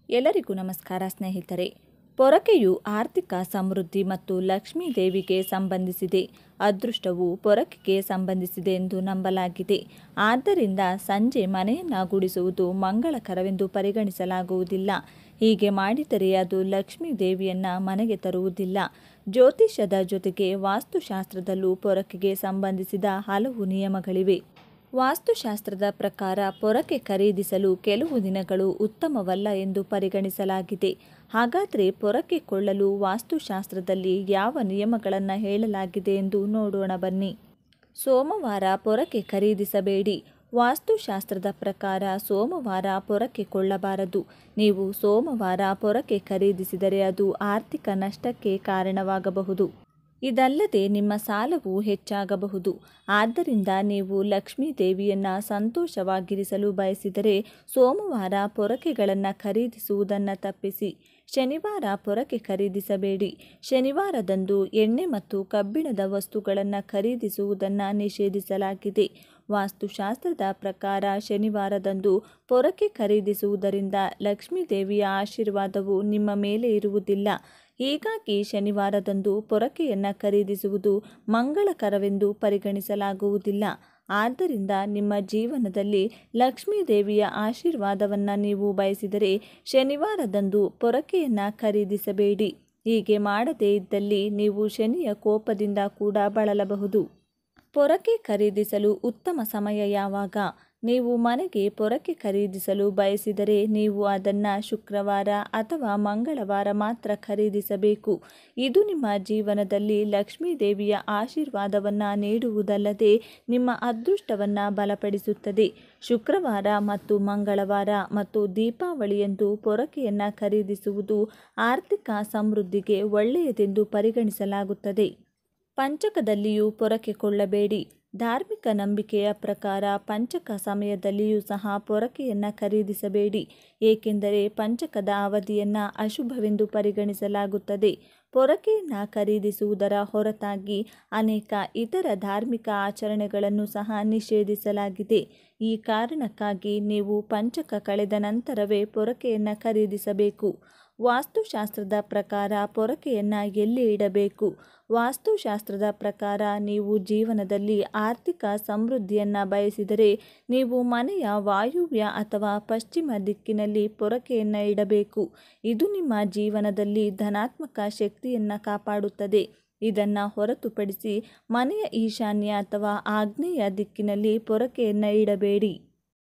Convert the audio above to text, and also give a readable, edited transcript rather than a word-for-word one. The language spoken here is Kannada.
ಎಲ್ಲರಿಗೂ ನಮಸ್ಕಾರ ಸ್ನೇಹಿತರೆ. ಪೊರಕೆಯು ಆರ್ಥಿಕ ಸಮೃದ್ಧಿ ಮತ್ತು ಲಕ್ಷ್ಮೀ ದೇವಿಗೆ ಸಂಬಂಧಿಸಿದೆ. ಅದೃಷ್ಟವು ಪೊರಕೆಗೆ ಸಂಬಂಧಿಸಿದೆ ಎಂದು ನಂಬಲಾಗಿದೆ. ಆದ್ದರಿಂದ ಸಂಜೆ ಮನೆಯನ್ನು ಗುಡಿಸುವುದು ಮಂಗಳಕರವೆಂದು ಪರಿಗಣಿಸಲಾಗುವುದಿಲ್ಲ. ಹೀಗೆ ಮಾಡಿದರೆ ಅದು ಲಕ್ಷ್ಮೀ ದೇವಿಯನ್ನು ಮನೆಗೆ ತರುವುದಿಲ್ಲ. ಜ್ಯೋತಿಷ್ಯದ ಜೊತೆಗೆ ವಾಸ್ತುಶಾಸ್ತ್ರದಲ್ಲೂ ಪೊರಕೆಗೆ ಸಂಬಂಧಿಸಿದ ಹಲವು ನಿಯಮಗಳಿವೆ. ವಾಸ್ತುಶಾಸ್ತ್ರದ ಪ್ರಕಾರ ಪೊರಕೆ ಖರೀದಿಸಲು ಕೆಲವು ದಿನಗಳು ಉತ್ತಮವಲ್ಲ ಎಂದು ಪರಿಗಣಿಸಲಾಗಿದೆ. ಹಾಗಾದರೆ ಪೊರಕೆ ಕೊಳ್ಳಲು ವಾಸ್ತುಶಾಸ್ತ್ರದಲ್ಲಿ ಯಾವ ನಿಯಮಗಳನ್ನು ಹೇಳಲಾಗಿದೆ ಎಂದು ನೋಡೋಣ ಬನ್ನಿ. ಸೋಮವಾರ ಪೊರಕೆ ಖರೀದಿಸಬೇಡಿ. ವಾಸ್ತುಶಾಸ್ತ್ರದ ಪ್ರಕಾರ ಸೋಮವಾರ ಪೊರಕೆ ಕೊಳ್ಳಬಾರದು. ನೀವು ಸೋಮವಾರ ಪೊರಕೆ ಖರೀದಿಸಿದರೆ ಅದು ಆರ್ಥಿಕ ನಷ್ಟಕ್ಕೆ ಕಾರಣವಾಗಬಹುದು. ಇದಲ್ಲದೆ ನಿಮ್ಮ ಸಾಲವು ಹೆಚ್ಚಾಗಬಹುದು. ಆದ್ದರಿಂದ ನೀವು ಲಕ್ಷ್ಮೀ ದೇವಿಯನ್ನು ಸಂತೋಷವಾಗಿರಿಸಲು ಬಯಸಿದರೆ ಸೋಮವಾರ ಪೊರಕೆಗಳನ್ನು ಖರೀದಿಸುವುದನ್ನು ತಪ್ಪಿಸಿ. ಶನಿವಾರ ಪೊರಕೆ ಖರೀದಿಸಬೇಡಿ. ಶನಿವಾರದಂದು ಎಣ್ಣೆ ಮತ್ತು ಕಬ್ಬಿಣದ ವಸ್ತುಗಳನ್ನು ಖರೀದಿಸುವುದನ್ನು ನಿಷೇಧಿಸಲಾಗಿದೆ. ವಾಸ್ತುಶಾಸ್ತ್ರದ ಪ್ರಕಾರ ಶನಿವಾರದಂದು ಪೊರಕೆ ಖರೀದಿಸುವುದರಿಂದ ಲಕ್ಷ್ಮೀ ದೇವಿಯ ಆಶೀರ್ವಾದವು ನಿಮ್ಮ ಮೇಲೆ ಇರುವುದಿಲ್ಲ. ಹೀಗಾಗಿ ಶನಿವಾರದಂದು ಪೊರಕೆಯನ್ನು ಖರೀದಿಸುವುದು ಮಂಗಳಕರವೆಂದು ಪರಿಗಣಿಸಲಾಗುವುದಿಲ್ಲ. ಆದ್ದರಿಂದ ನಿಮ್ಮ ಜೀವನದಲ್ಲಿ ಲಕ್ಷ್ಮೀ ದೇವಿಯ ಆಶೀರ್ವಾದವನ್ನು ನೀವು ಬಯಸಿದರೆ ಶನಿವಾರದಂದು ಪೊರಕೆಯನ್ನು ಖರೀದಿಸಬೇಡಿ. ಹೀಗೆ ಮಾಡದೇ ಇದ್ದಲ್ಲಿ ನೀವು ಶನಿಯ ಕೋಪದಿಂದ ಕೂಡ ಬಳಲಬಹುದು. ಪೊರಕೆ ಖರೀದಿಸಲು ಉತ್ತಮ ಸಮಯ ಯಾವಾಗ? ನೀವು ಮನೆಗೆ ಪೊರಕೆ ಖರೀದಿಸಲು ಬಯಸಿದರೆ ನೀವು ಅದನ್ನು ಶುಕ್ರವಾರ ಅಥವಾ ಮಂಗಳವಾರ ಮಾತ್ರ ಖರೀದಿಸಬೇಕು. ಇದು ನಿಮ್ಮ ಜೀವನದಲ್ಲಿ ಲಕ್ಷ್ಮೀ ದೇವಿಯ ಆಶೀರ್ವಾದವನ್ನು ನೀಡುವುದಲ್ಲದೆ ನಿಮ್ಮ ಅದೃಷ್ಟವನ್ನು ಬಲಪಡಿಸುತ್ತದೆ. ಶುಕ್ರವಾರ ಮತ್ತು ಮಂಗಳವಾರ ಮತ್ತು ದೀಪಾವಳಿಯಂದು ಪೊರಕೆಯನ್ನು ಖರೀದಿಸುವುದು ಆರ್ಥಿಕ ಸಮೃದ್ಧಿಗೆ ಒಳ್ಳೆಯದೆಂದು ಪರಿಗಣಿಸಲಾಗುತ್ತದೆ. ಪಂಚಕದಲ್ಲಿಯೂ ಪೊರಕೆ ಕೊಳ್ಳಬೇಡಿ. ಧಾರ್ಮಿಕ ನಂಬಿಕೆಯ ಪ್ರಕಾರ ಪಂಚಕ ಸಮಯದಲ್ಲಿಯೂ ಸಹ ಪೊರಕೆಯನ್ನು ಖರೀದಿಸಬೇಡಿ. ಏಕೆಂದರೆ ಪಂಚಕದ ಅವಧಿಯನ್ನು ಅಶುಭವೆಂದು ಪರಿಗಣಿಸಲಾಗುತ್ತದೆ. ಪೊರಕೆಯನ್ನು ಖರೀದಿಸುವುದರ ಹೊರತಾಗಿ ಅನೇಕ ಇತರ ಧಾರ್ಮಿಕ ಆಚರಣೆಗಳನ್ನು ಸಹ ನಿಷೇಧಿಸಲಾಗಿದೆ. ಈ ಕಾರಣಕ್ಕಾಗಿ ನೀವು ಪಂಚಕ ಕಳೆದ ನಂತರವೇ ಪೊರಕೆಯನ್ನು ಖರೀದಿಸಬೇಕು. ವಾಸ್ತುಶಾಸ್ತ್ರದ ಪ್ರಕಾರ ಪೊರಕೆಯನ್ನು ಎಲ್ಲಿ ಇಡಬೇಕು? ವಾಸ್ತುಶಾಸ್ತ್ರದ ಪ್ರಕಾರ ನೀವು ಜೀವನದಲ್ಲಿ ಆರ್ಥಿಕ ಸಮೃದ್ಧಿಯನ್ನು ಬಯಸಿದರೆ ನೀವು ಮನೆಯ ವಾಯುವ್ಯ ಅಥವಾ ಪಶ್ಚಿಮ ದಿಕ್ಕಿನಲ್ಲಿ ಪೊರಕೆಯನ್ನು ಇಡಬೇಕು. ಇದು ನಿಮ್ಮ ಜೀವನದಲ್ಲಿ ಧನಾತ್ಮಕ ಶಕ್ತಿಯನ್ನು ಕಾಪಾಡುತ್ತದೆ. ಇದನ್ನು ಹೊರತುಪಡಿಸಿ ಮನೆಯ ಈಶಾನ್ಯ ಅಥವಾ ಆಗ್ನೇಯ ದಿಕ್ಕಿನಲ್ಲಿ ಪೊರಕೆಯನ್ನು ಇಡಬೇಡಿ.